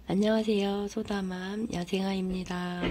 안녕하세요. 소다맘 야생아입니다.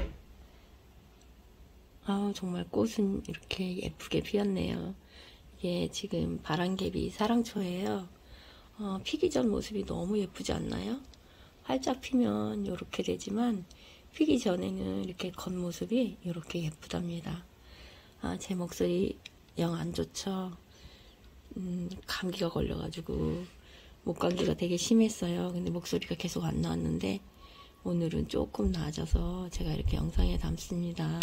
정말 꽃은 이렇게 예쁘게 피었네요. 이게 지금 바람개비 사랑초예요. 피기 전 모습이 너무 예쁘지 않나요? 활짝 피면 이렇게 되지만 피기 전에는 이렇게 겉모습이 이렇게 예쁘답니다. 제 목소리 영 안 좋죠? 감기가 걸려가지고 목감기가 되게 심했어요. 근데 목소리가 계속 안 나왔는데 오늘은 조금 나아져서 제가 이렇게 영상에 담습니다.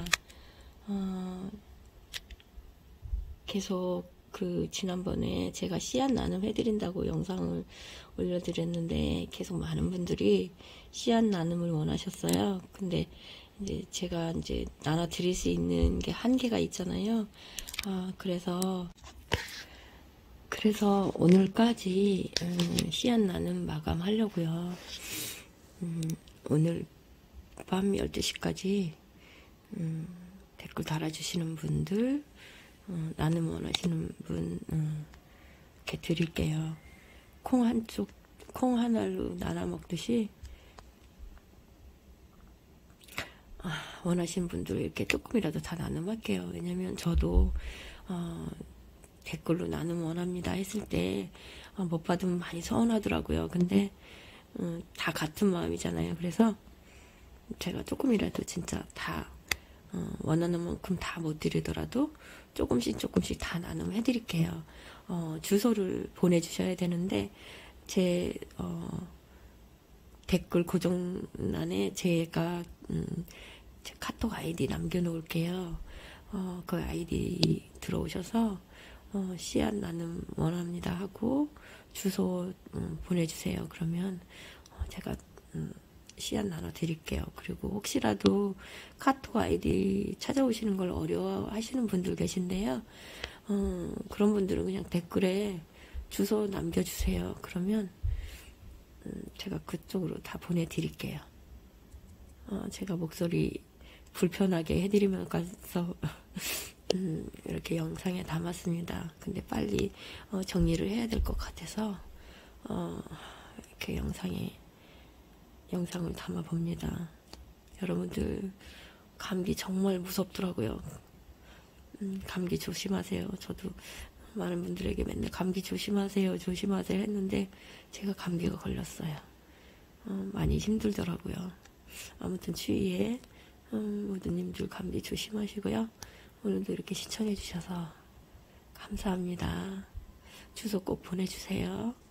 계속 지난번에 제가 씨앗 나눔 해드린다고 영상을 올려드렸는데 계속 많은 분들이 씨앗 나눔을 원하셨어요. 근데 이제 제가 이제 나눠드릴 수 있는 게 한계가 있잖아요. 그래서 오늘까지 씨앗 나눔 마감하려고요. 오늘 밤 12시까지 댓글 달아주시는 분들, 나눔 원하시는 분 이렇게 드릴게요. 콩 한 알로 나눠 먹듯이 원하시는 분들 이렇게 조금이라도 다 나눔할게요. 왜냐면 저도 댓글로 나눔 원합니다 했을 때 못 받으면 많이 서운하더라고요. 근데 다 같은 마음이잖아요. 그래서 제가 조금이라도 진짜 다 원하는 만큼 다 못 드리더라도 조금씩 다 나눔해 드릴게요. 주소를 보내주셔야 되는데 제 댓글 고정란에 제가 제 카톡 아이디 남겨놓을게요. 그 아이디 들어오셔서 씨앗 나눔 원합니다 하고 주소 보내주세요. 그러면 제가 씨앗 나눠 드릴게요. 그리고 혹시라도 카톡 아이디 찾아오시는 걸 어려워하시는 분들 계신데요. 그런 분들은 그냥 댓글에 주소 남겨주세요. 그러면 제가 그쪽으로 다 보내드릴게요. 제가 목소리 불편하게 해드리면서 이렇게 영상에 담았습니다. 근데 빨리 정리를 해야 될 것 같아서 이렇게 영상을 담아 봅니다. 여러분들 감기 정말 무섭더라고요. 감기 조심하세요. 저도 많은 분들에게 맨날 감기 조심하세요 했는데 제가 감기가 걸렸어요. 많이 힘들더라고요. 아무튼 추위에 모든 님들 감기 조심하시고요. 오늘도 이렇게 시청해 주셔서 감사합니다. 주소 꼭 보내주세요.